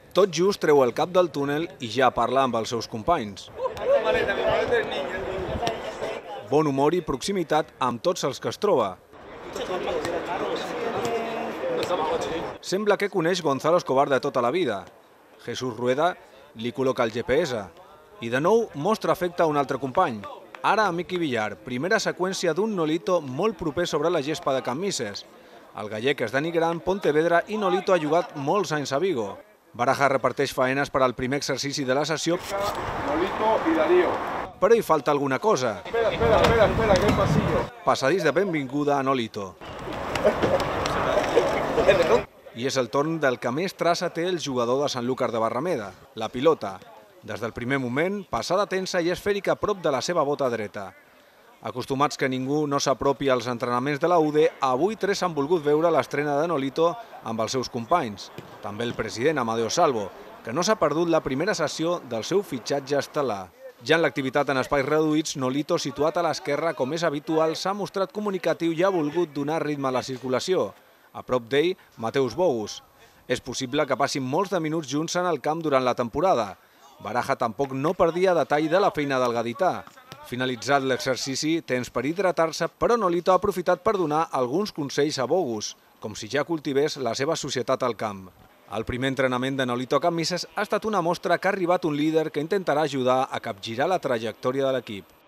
Tot just treu el cap del túnel i ja parla amb els seus companys. Bon humor i proximitat amb tots els que es troba. Sembla que coneix Gonzalo Escobar de tota la vida. Jesús Rueda li col·loca el GPS. I de nou mostra afecte a un altre company. Ara a Miqui Villar, primera seqüència d'un Nolito molt proper sobre la gespa de Can Misses. El gallec és denigrant Pontevedra i Nolito ha jugat molts anys a Vigo. Baraja reparteix faenes per al primer exercici de la sessió, però hi falta alguna cosa. Espera, que hay pasillo. Passadís de benvinguda a Nolito. I és el torn del que més traça té el jugador de Sanlúcar de Barrameda, la pilota. Des del primer moment, passada tensa i esfèrica a prop de la seva bota dreta. Acostumats que ningú no s'apropi als entrenaments de la UD, avui tres han volgut veure l'estrena de Nolito amb els seus companys. També el president Amadeo Salvo, que no s'ha perdut la primera sessió del seu fitxatge estel·lar. Ja en l'activitat en espais reduïts, Nolito, situat a l'esquerra com és habitual, s'ha mostrat comunicatiu i ha volgut donar ritme a la circulació. A prop d'ell, Mateus Bogus. És possible que passin molts de minuts junts en el camp durant la temporada. Baraja tampoc no perdia detall de la feina del gadità. Finalitzat l'exercici, temps per hidratar-se, però Nolito ha aprofitat per donar alguns consells a Bogus, com si ja cultivés la seva societat al camp. El primer entrenament de Nolito a Can Misses ha estat una mostra que ha arribat un líder que intentarà ajudar a capgirar la trajectòria de l'equip.